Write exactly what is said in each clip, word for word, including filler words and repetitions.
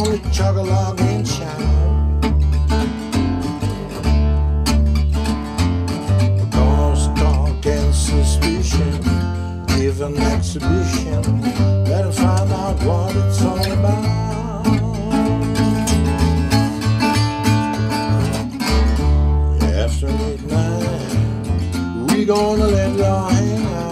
gonna chug along and shout. Ghost talk and suspicion, give an exhibition, let them find out what it's all about. After midnight, we gonna let it all hang out.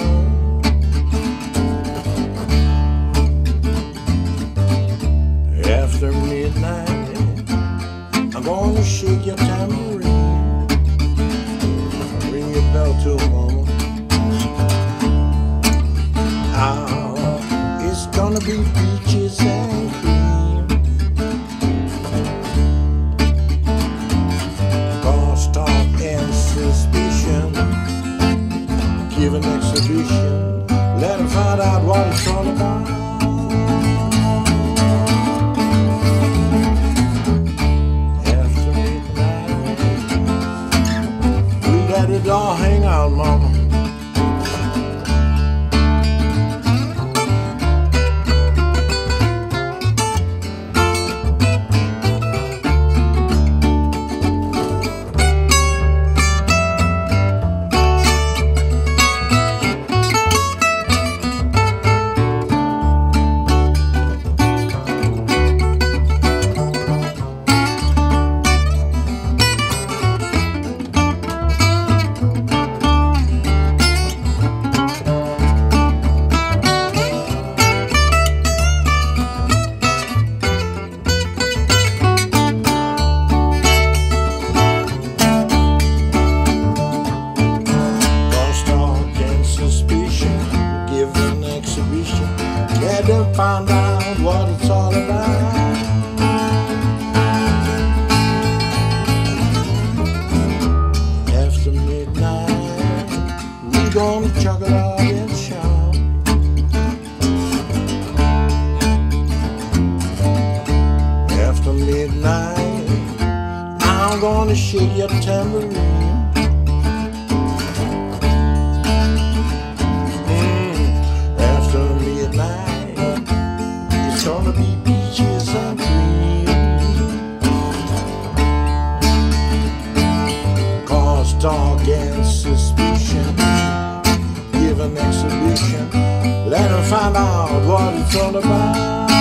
After midnight, I'm gonna shake your tambourine, ring your bell too, mama. Ah, it's gonna be peaches and cream. Ghost talk and suspicion, give an exhibition, let them find out what it's all about. Let it all hang out, mama. Let them find out what it's all about. After midnight, we gonna chug it out and shout. After midnight, I'm gonna shake your tambourine. It's gonna be peaches and cream. Cause talk and suspicion, give an exhibition, let them find out what it's all about.